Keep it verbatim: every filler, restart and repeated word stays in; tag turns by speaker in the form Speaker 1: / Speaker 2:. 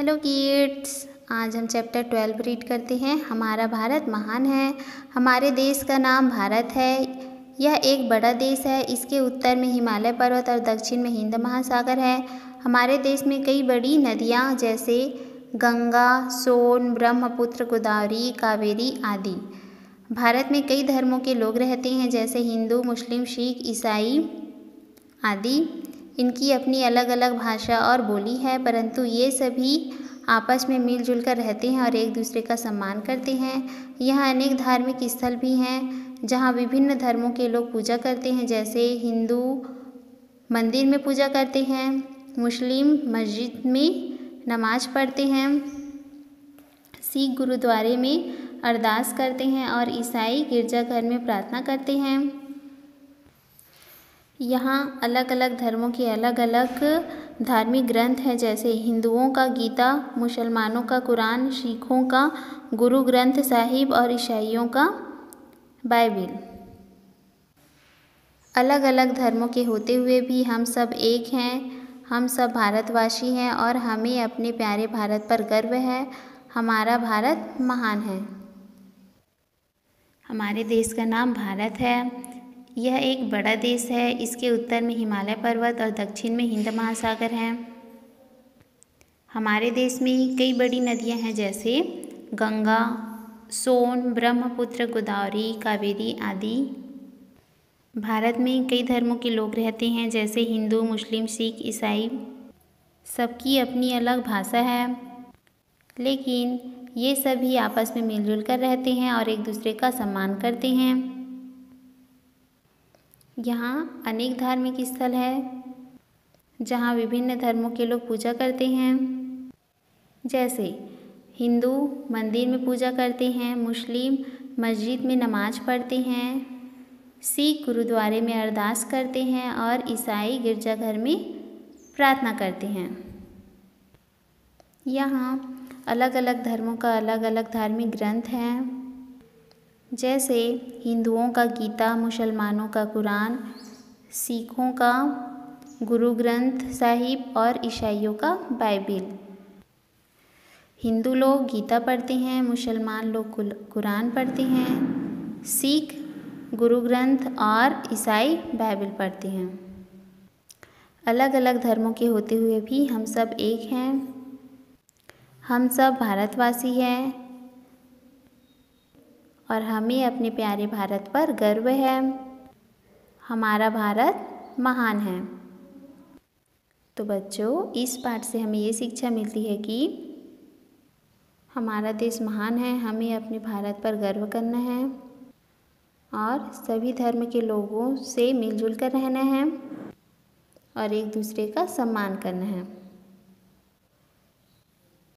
Speaker 1: Hello kids, आज हम chapter twelve read करते हैं। हमारा भारत महान है। हमारे देश का नाम भारत है। यह एक बड़ा देश है। इसके उत्तर में हिमालय पर्वत और दक्षिण में हिंद महासागर है। हमारे देश में कई बड़ी नदियाँ जैसे गंगा, सोन, ब्रह्मपुत्र, गोदावरी, कावेरी आदि। भारत में कई धर्मों के लोग रहते हैं जैसे हिंदू, मुस्लिम, सिख, ईसाई आदि। इनकी अपनी अलग अलग भाषा और बोली है, परंतु ये सभी आपस में मिलजुल कर रहते हैं और एक दूसरे का सम्मान करते हैं। यहाँ अनेक धार्मिक स्थल भी हैं जहाँ विभिन्न धर्मों के लोग पूजा करते हैं, जैसे हिंदू मंदिर में पूजा करते हैं, मुस्लिम मस्जिद में नमाज पढ़ते हैं, सिख गुरुद्वारे में अरदास करते हैं और ईसाई गिरजाघर में प्रार्थना करते हैं। यहाँ अलग अलग धर्मों के अलग अलग धार्मिक ग्रंथ हैं, जैसे हिंदुओं का गीता, मुसलमानों का कुरान, सिखों का गुरु ग्रंथ साहिब और ईसाइयों का बाइबिल। अलग अलग धर्मों के होते हुए भी हम सब एक हैं। हम सब भारतवासी हैं और हमें अपने प्यारे भारत पर गर्व है। हमारा भारत महान है। हमारे देश का नाम भारत है। यह एक बड़ा देश है। इसके उत्तर में हिमालय पर्वत और दक्षिण में हिंद महासागर है। हमारे देश में कई बड़ी नदियां हैं जैसे गंगा, सोन, ब्रह्मपुत्र, गोदावरी, कावेरी आदि। भारत में कई धर्मों के लोग रहते हैं जैसे हिंदू, मुस्लिम, सिख, ईसाई। सबकी अपनी अलग भाषा है, लेकिन ये सभी आपस में मिलजुल कर रहते हैं और एक दूसरे का सम्मान करते हैं। यहाँ अनेक धार्मिक स्थल है जहाँ विभिन्न धर्मों के लोग पूजा करते हैं, जैसे हिंदू मंदिर में पूजा करते हैं, मुस्लिम मस्जिद में नमाज पढ़ते हैं, सिख गुरुद्वारे में अरदास करते हैं और ईसाई गिरजाघर में प्रार्थना करते हैं। यहाँ अलग अलग धर्मों का अलग अलग धार्मिक ग्रंथ हैं, जैसे हिंदुओं का गीता, मुसलमानों का कुरान, सिखों का गुरु ग्रंथ साहिब और ईसाइयों का बाइबिल। हिंदू लोग गीता पढ़ते हैं, मुसलमान लोग कुरान पढ़ते हैं, सिख गुरु ग्रंथ और ईसाई बाइबिल पढ़ते हैं। अलग अलग धर्मों के होते हुए भी हम सब एक हैं। हम सब भारतवासी हैं और हमें अपने प्यारे भारत पर गर्व है। हमारा भारत महान है। तो बच्चों, इस पाठ से हमें ये शिक्षा मिलती है कि हमारा देश महान है, हमें अपने भारत पर गर्व करना है और सभी धर्म के लोगों से मिलजुल कर रहना है और एक दूसरे का सम्मान करना है।